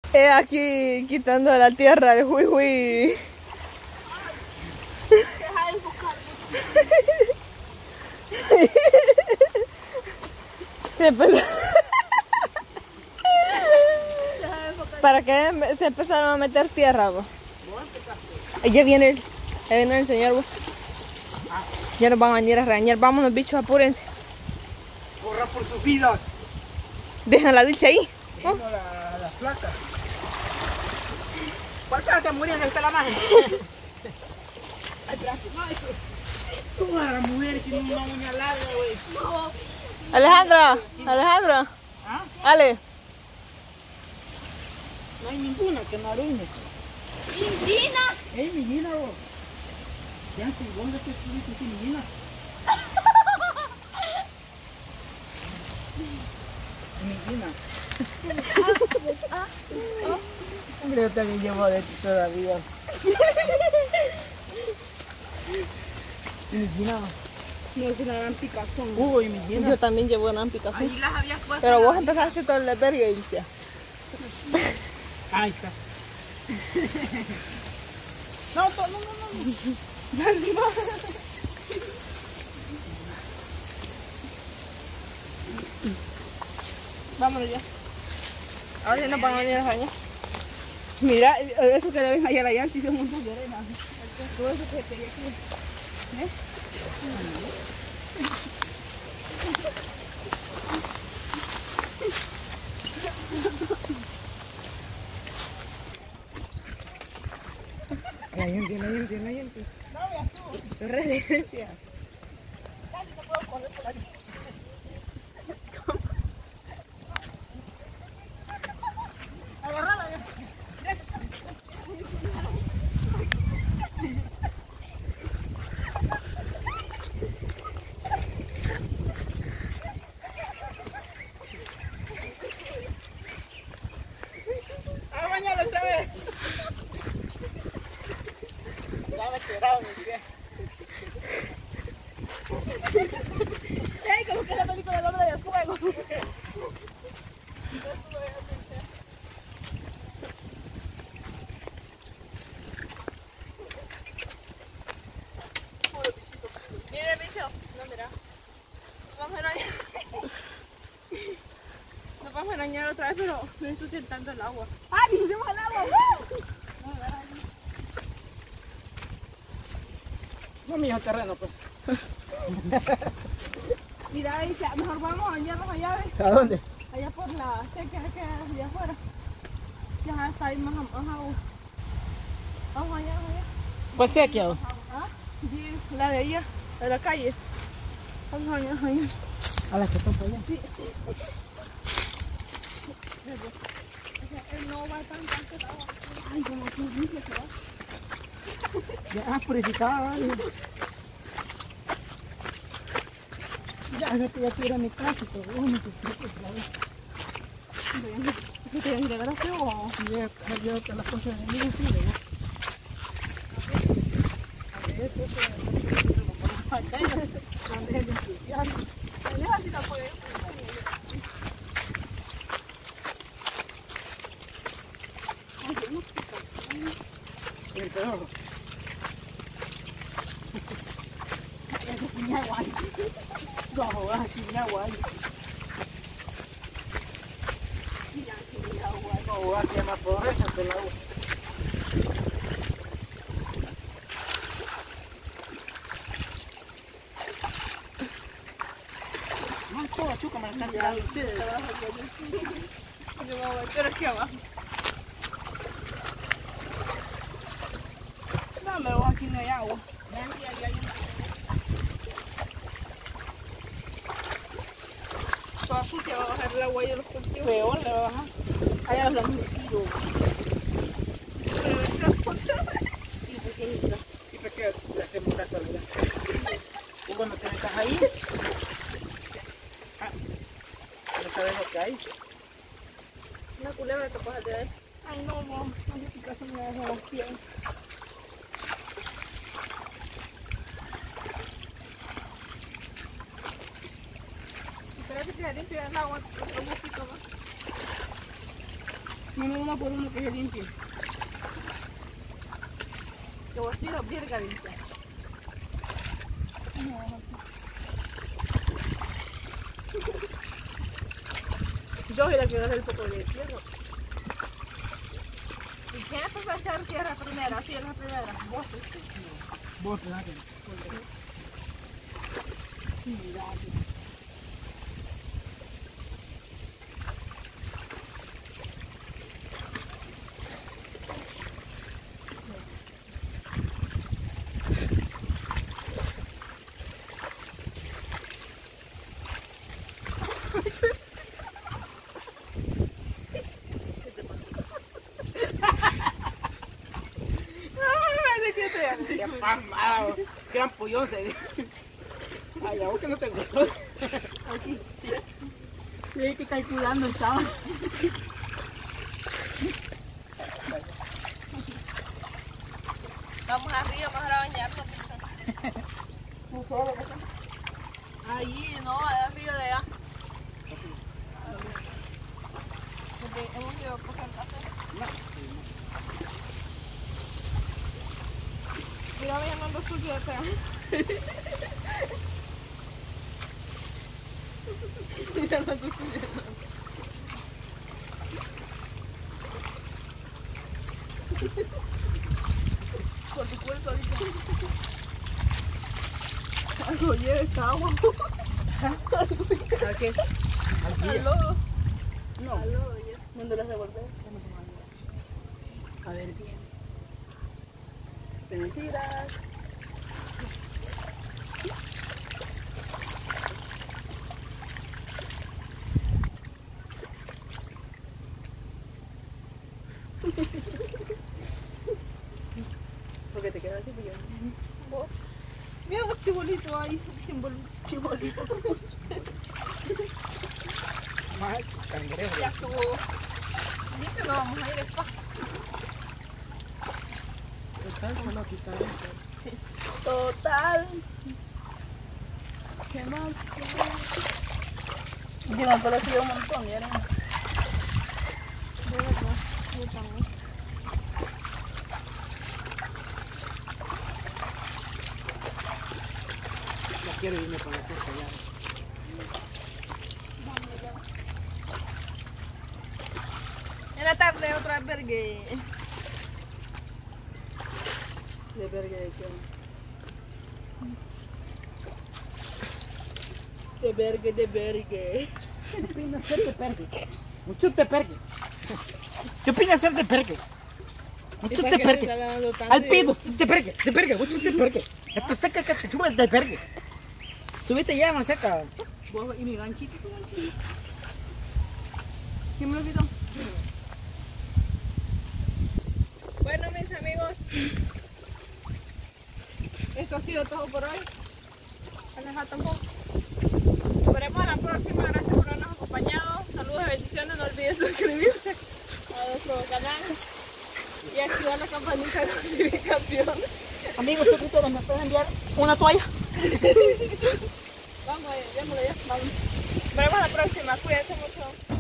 He aquí quitando la tierra el hui. Deja de enfocarme. ¿Para qué se empezaron a meter tierra, vos? Ya viene el señor, vos. Ya nos van a venir a regañar. Vámonos, bichos, apúrense. Corra por sus vidas. Dejan la dulce ahí. ¿Oh? La flaca. ¿Cuál será que murió en el salamaje? Ay, espérate, no, eso. Tú a la mujer que tiene una uña larga, güey. No. Alejandra. ¿Ah? Ale. No hay ninguna que no arruine. ¡Indina! ¡Ey, mi Gina, vos! ¿Ya se dónde te estuviste, mi Gina? Mi Gina. Hombre, yo también llevo de ti todavía. ¿Y mi Gina? No, es una gran picazón. Uy, mi Gina. Yo también llevo una picazón. Ahí las habías puesto. Pero vos empezaste con la verga, Ilcia. Ahí está. No. Vámonos ya. Ahora sí nos van a venir a regañar. Mira, eso que deben hallar allá, sí se montan de arena. Todo eso que tenía aquí. ¿Eh? La gente. No veas tú. Residencia. Casi te puedo poner por aquí. Agarrala ya. A bañar otra vez. Ya me quebraron mi pie. Ay, como que es la película del hombre de fuego. Mire, bicho. No, mira. Nos vamos a arañar otra vez, pero no ensucien tanto el agua. ¡Ah, nos pusimos al agua! No, mi hija, terreno, pues. Mira, ahí, mejor vamos a bañarnos allá, ¿ves? ¿A dónde? Allá por la seca que hay allá afuera. Ya está ahí más agua. Vamos allá, allá. ¿Cuál sea aquí ahora? ¿Ah? Bien, la de ella, de la calle. Vamos a bañarnos ahí. A las que están por allá. Sí. Él no va tan tanto agua. Ay, como que dice que va. Ya, purificada, vale. Ya tuviera mi casa, pero bueno, pues la vez. ¿Qué te viene de gracia o...? Yo que las cosas de mí, sí, ¿no? A ver, eso el peor. Tiene agua ahí. No, tiene agua ahí. No, aquí hay más pobreza que el agua. No, toda chuca me la están tirando ustedes. Yo me voy a meter aquí abajo. No, pero aquí no hay agua. Toda sucia va a bajar el agua y los cultivos. Peor le va a bajar. Allá hablamos de tiro. ¿Y por qué le hacemos caso, mira? ¿Y cuando te metas ahí? No sabes lo que hay. Una culebra te puedes hacer. Ay, no, en tu casa me va a dejar las piernas. Espera que se limpie el agua un poquito más. Mame uno por uno que se limpie. Que vos tiro virga limpia. Yo soy la que agarré el poco de tierra. ¿Y quién empezó a echar tierra primero? Así es la primera. Vos. Vos te das que. Qué pasmado, gran pollón se dice. Ay, a vos que no te gustó. Aquí. Sí, que calculando estaba. Vamos arriba, vamos a bañarnos. No solo, Ahí, no, arriba de allá. Porque hemos ido a coger café. Mira, me llamando sucio de acá. Mira, no sucio. Por tu cuerpo ahorita. Algo lleva esta agua. ¿A qué? Al lodo. No. Al lodo, ya. ¿Dónde las revolver? A ver bien. Mentiras. Porque te quedas así, pues yo. Vos. Mira un chibolito ahí. Chibolito. Más cangrejo. Ya estuvo. Listo, no vamos a ir después. Total, solo quitar esto. Total. ¿Qué más? Yo me pareció un montón, ya no. De verdad, yo también. Ya quiero irme para la costa ya. En la tarde otra vergue. De verga de qué. De verga, de verga. ¿Qué opinas hacer de pergue? Mucho te pergue. ¿Qué opinas hacer de pergue? Mucho te pergue. Al pido, te pergue, mucho te pergue. Esta seca que te subes de pergue. Subiste ya más seca. Vos, ¿y mi ganchito, tu ganchito? ¿Quién me lo quitó? Bueno, mis amigos, esto ha sido todo por hoy. Se les atajó. Nos veremos a la próxima. Gracias por habernos acompañado. Saludos y bendiciones. No olviden suscribirse a nuestro canal y activar la campanita de notificación. Amigos suscriptores, ¿me pueden enviar una toalla? Vamos, ya. Vamos. Nos veremos a la próxima. Cuídense mucho.